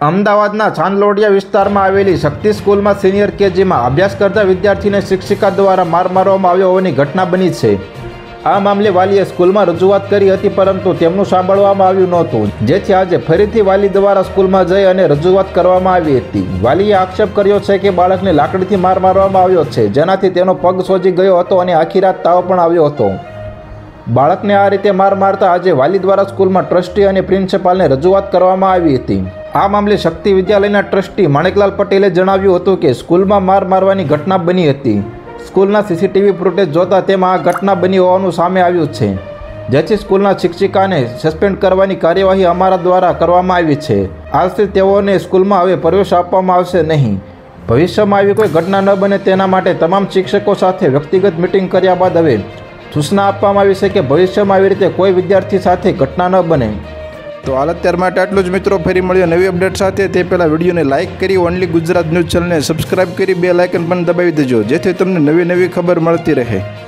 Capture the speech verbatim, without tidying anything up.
અમદાવાદના ચાંદલોડિયા વિસ્તારમાં આવેલી શક્તિ સ્કૂલમાં સિનિયર કેજીમાં અભ્યાસ કરતા વિદ્યાર્થીને શિક્ષિકા દ્વારા માર મારવામાં આવ્યો હોવાની ઘટના બની છે। આ મામલે વાલીએ સ્કૂલમાં રજૂઆત કરી હતી, પરંતુ તેમનું સાંભળવામાં આવ્યું નહોતું, જેથી આજે ફરીથી વાલી દ્વારા સ્કૂલમાં જઈ અને રજૂઆત કરવામાં આવી હતી। વાલીએ આક્ષેપ કર્યો છે કે બાળકને લાકડીથી માર મારવામાં આવ્યો છે, જેનાથી તેનો પગ સોજી ગયો હતો અને આખી રાત તાવ પણ આવ્યો હતો। બાળકને આ રીતે માર મારતા આજે વાલી દ્વારા સ્કૂલમાં ટ્રસ્ટી અને પ્રિન્સિપાલને રજૂઆત કરવામાં આવી હતી। આ મામલે શક્તિ વિદ્યાલયના ટ્રસ્ટી માણેકલાલ પટેલે જણાવ્યું હતું કે સ્કૂલમાં માર મારવાની ઘટના બની હતી। સ્કૂલના સીસીટીવી ફૂટેજ જોતા તેમાં આ ઘટના બની હોવાનું સામે આવ્યું છે, જેથી સ્કૂલના શિક્ષિકાને સસ્પેન્ડ કરવાની કાર્યવાહી અમારા દ્વારા કરવામાં આવી છે। આજથી તેઓને સ્કૂલમાં હવે પ્રવેશ આપવામાં આવશે નહીં। ભવિષ્યમાં આવી કોઈ ઘટના ન બને તેના માટે તમામ શિક્ષકો સાથે વ્યક્તિગત મિટિંગ કર્યા બાદ હવે સૂચના આપવામાં આવી છે કે ભવિષ્યમાં આવી રીતે કોઈ વિદ્યાર્થી સાથે ઘટના ન બને। તો હાલ અત્યાર માટે આટલું જ મિત્રો, ફરી મળ્યો નવી અપડેટ સાથે। તે પહેલાં વિડીયોને લાઇક કરી ઓનલી ગુજરાત ન્યૂઝ ચેનલને સબસ્ક્રાઇબ કરી બે લાઇકન પણ દબાવી દેજો, જેથી તમને નવી નવી ખબર મળતી રહે।